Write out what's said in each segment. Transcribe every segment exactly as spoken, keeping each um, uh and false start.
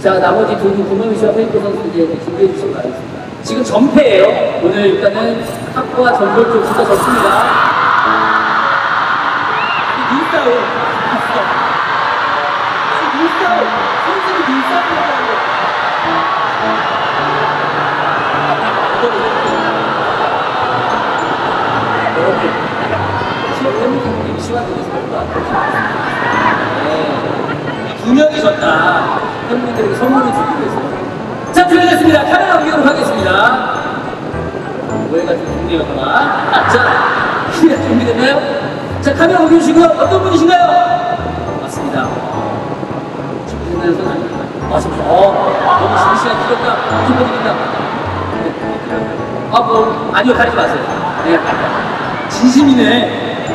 자, 나머지 두 분, 구명희 씨와 페이커 선수들이 준비해 주시기 바라겠습니다. 지금 전패예요. 오늘 일단은 학과 전골 쪽 진짜 졌습니다. 아니, 눈싸움. 아니, 눈싸움. 선수들이 눈싸움을 한다는 거. 여러분, 시험 팬분들이 시간들에서 별로 그렇게 많습니다. 네. 두 명이 졌다. 팬분들에게 선물을 주기 위해서. 자, 준비됐습니다. 카메라 옮기도록 하겠습니다. 뭐해가 좀 준비했구나. 자, 준비됐나요? 자, 카메라 옮겨주시고요. 어떤 분이신가요? 맞습니다. 준비됐나요, 선생님? 맞습니다. 어, 너무 쉬는 시간 길었다. 축하드립니다. 아, 뭐, 아니요, 가리지 마세요. 네. 진심이네.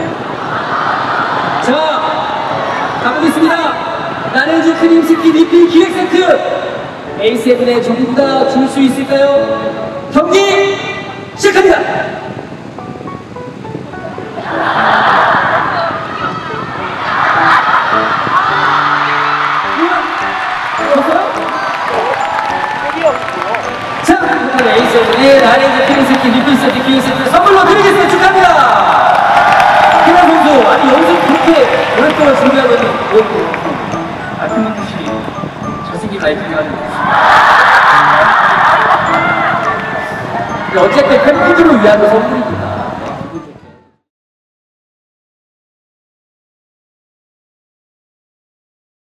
자, 가보겠습니다. 나래주 크림스키 리필 기획 세트 에이 세븐에 전부 다 줄 수 있을까요? 경기 시작합니다. 자, 이번에 에이 세븐의 나래주 크림스키 리필 세트 기획 세트 선물로 드리겠습니다. 축하합니다. 김한 선수, 아니 여기서 그렇게 오랫동안 준비하더니 아, 큰 분들이 잘생긴 라이팅을 하는 어쨌든 팬분들을 위한 선물이